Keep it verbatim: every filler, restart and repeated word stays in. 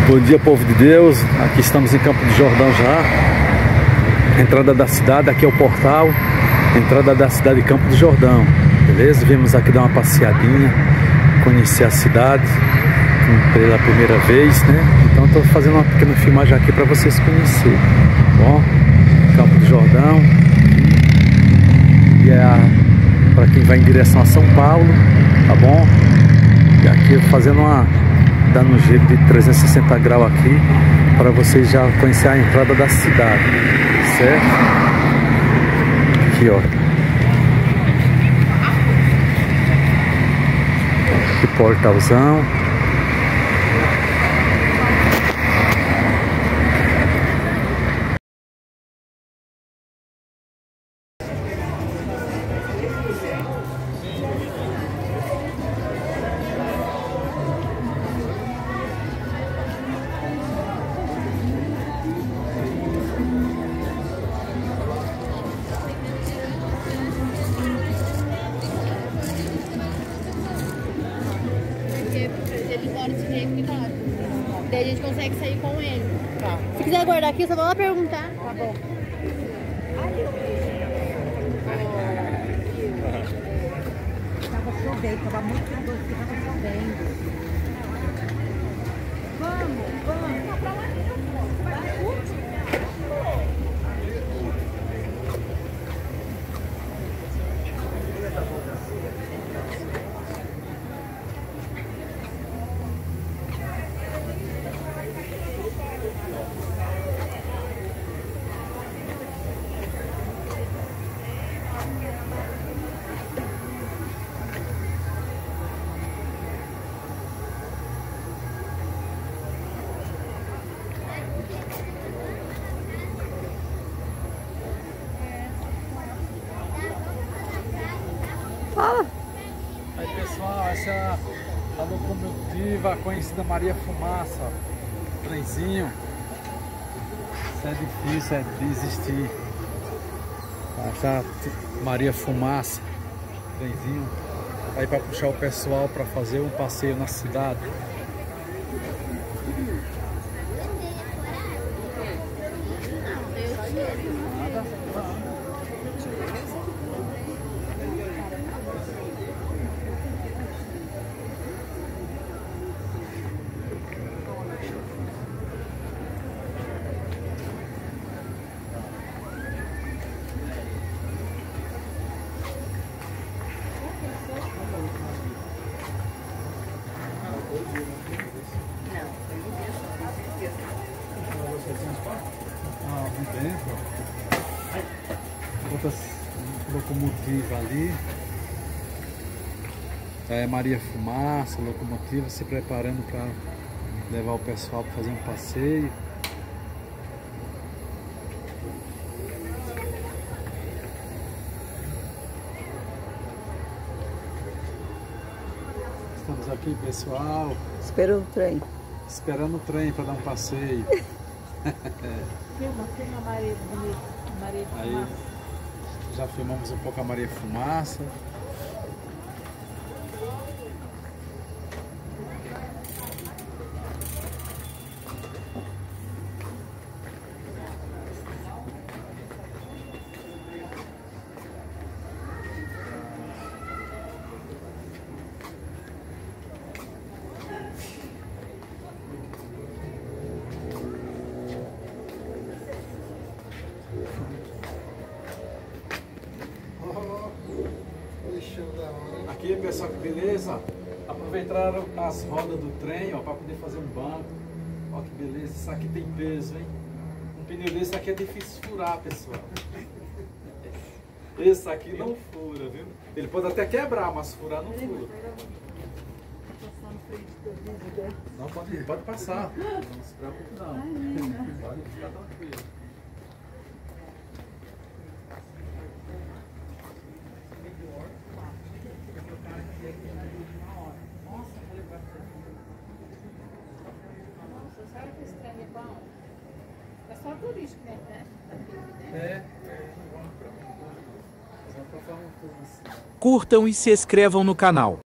Bom dia, povo de Deus. Aqui estamos em Campo do Jordão já. Entrada da cidade, aqui é o portal. Entrada da cidade de Campo do Jordão. Beleza? Viemos aqui dar uma passeadinha, conhecer a cidade pela primeira vez, né? Então estou fazendo uma pequena filmagem aqui para vocês conhecerem. Bom, Campo do Jordão. E é para quem vai em direção a São Paulo, tá bom? E aqui fazendo uma dando um giro de trezentos e sessenta graus aqui para vocês já conhecer a entrada da cidade, certo? Aqui, ó. Que portalzão. Daí a gente consegue sair com ele. Tá. Se quiser aguardar aqui, só vou lá perguntar. Tá bom. Tava chovendo, tava muito calor, tava chovendo. Vamos, vamos. Não, pra lá não. Vai, curte. Fala. Aí, pessoal, essa é a locomotiva conhecida Maria Fumaça, trenzinho. Isso é difícil, é de existir. Essa Maria Fumaça, trenzinho, aí para puxar o pessoal para fazer um passeio na cidade. Dentro, outra locomotiva ali, é Maria Fumaça, locomotiva se preparando para levar o pessoal para fazer um passeio. Estamos aqui, pessoal, Esperando o trem. esperando o trem para dar um passeio. Filma, filma a Maria bonita. Maria Aí Fumaça. já filmamos um pouco a Maria Fumaça. Aqui, pessoal, que beleza! Aproveitaram as rodas do trem, ó, para poder fazer um banco. Ó, que beleza! Isso aqui tem peso, hein? Um pneu desse aqui é difícil furar, pessoal. Esse aqui não fura, viu? Ele pode até quebrar, mas furar não fura. Não, pode, pode passar. Não se preocupe, não. Pode ficar tranquilo. É só turístico, né? É. Curtam e se inscrevam no canal.